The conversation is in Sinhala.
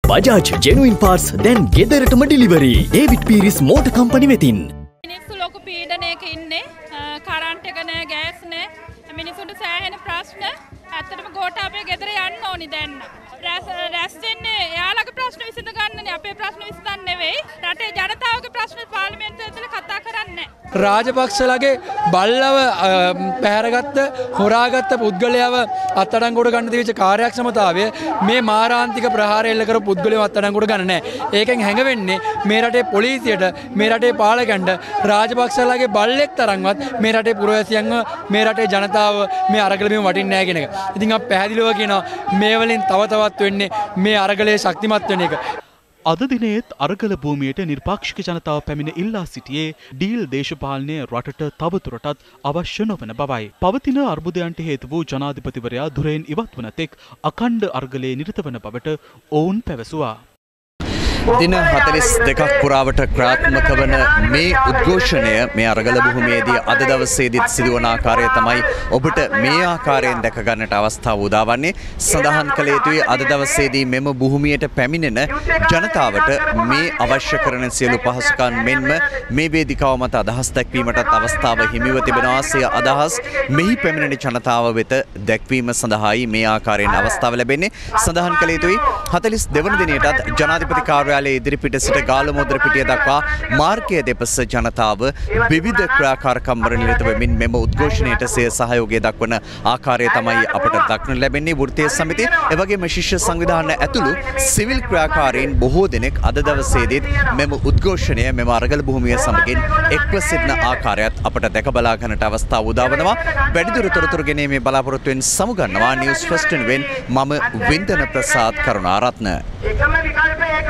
Bajaj Genuine Parts දැන් ගෙදරටම delivery. David Pieris Motor Company වෙතින්. මිනිස්සු ලොකු පීඩනයක ඉන්නේ. කරන්ට් එක නැහැ, ගෑස් නැහැ. මිනිස්සුන්ට සෑහෙන ප්‍රශ්න. ඇත්තටම ගෝඨාභය ගෙදර යන්න ඕනි දැන්. රැස් වෙන්නේ එයාලගේ ප්‍රශ්න විසඳ ගන්නනේ, අපේ ප්‍රශ්න විසඳන්න නෙවෙයි. රටේ ජනතාවගේ ප්‍රශ්න පාර්ලිමේන්තුවේ ඇතුලේ කතා කරන්නේ නැහැ. රාජපක්ෂලගේ බල්ලව පැහැරගත්ත හොරාගත්ත පුද්ගලයාව අත්අඩංගුවට ගන්න තිබිච්ච කාර්යක්ෂමතාවය මේ මාරාන්තික ප්‍රහාරය එල්ල කරපු පුද්ගලයාව අත්අඩංගුවට ගන්න නැහැ. ඒකෙන් හැඟවෙන්නේ මේ රටේ පොලිසියට, මේ රටේ පාලකයන්ට රාජපක්ෂලගේ බල්ලෙක් තරම්වත් මේ රටේ පුරවැසියන්ව, මේ රටේ ජනතාව මේ අරගල බිම වටින්නේ නැහැ කියන එක. ඉතින් අපි පැහැදිලිව කියනවා මේ වලින් තව තවත් වෙන්නේ මේ අරගලයේ ශක්තිමත් වෙන එක. අද දිනේත් අරගල භූමියට නිර්පාක්ෂික ජනතාව පැමිණ ඉල්ලා සිටියේ ඩීල් දේශපාලනය රටට තවදුරටත් අවශ්‍ය නොවන බවයි. පවතින අර්බුදයන්ට හේතු වූ ජනාධිපතිවරයා ධුරයෙන් ඉවත් වන තෙක් අඛණ්ඩ අරගලයේ නිරත වන බවට ඔවුන් පැවසුවා. දින 42ක් පුරාවට ක්‍රියාත්මක වන මේ උද්ඝෝෂණය මේ අරගල භූමියේදී අද දවසේදීත් සිදුවන ආකාරය තමයි ඔබට මේ ආකාරයෙන් දැක ගන්නට අවස්ථාව උදා වන්නේ. සඳහන් කළ යුතුයි අද දවසේදී මෙම භූමියට පැමිණෙන ජනතාවට මේ අවශ්‍ය කරන සියලු පහසුකම් මෙන්ම මේ වේදිකාව මත අදහස් දැක්වීමටත් අවස්ථාව හිමිව තිබෙනවා. සිය අදහස් මෙහි පැමිණෙන ජනතාව වෙත දැක්වීම සඳහායි මේ ආකාරයෙන් අවස්ථාව ලැබෙන්නේ. සඳහන් කළ යුතුයි 42 වන දිනයටත් ජනාධිපති කාර්යාලයේ ඉදිරිපිට සිට ගාලමුද්‍ර පිටිය දක්වා මාර්ගය දෙපස ජනතාව විවිධ ක්‍රියාකාරකම් වල නිරත වෙමින් මෙම උද්ඝෝෂණයට සිය සහයෝගය දක්වන ආකාරය තමයි අපට දක්නට ලැබෙන්නේ. වෘත්තීය සමිතිය එවැගේම ශිෂ්‍ය සංවිධාන ඇතුළු සිවිල් ක්‍රියාකාරීන් බොහෝ දෙනෙක් අද දවසේදීත් මෙම උද්ඝෝෂණය මෙම අරගල භූමිය සමගින් එක්ව සිටින ආකාරයත් අපට දැක බලා ගන්නට අවස්ථාව උදා වෙනවා. වැඩිදුර තොරතුරු ගෙනීමේ බලාපොරොත්තුවෙන් සමුගන්නවා නිවුස් ෆස්ට් වෙනුවෙන් මම වින්දන ප්‍රසාද් කරුණාරත්න.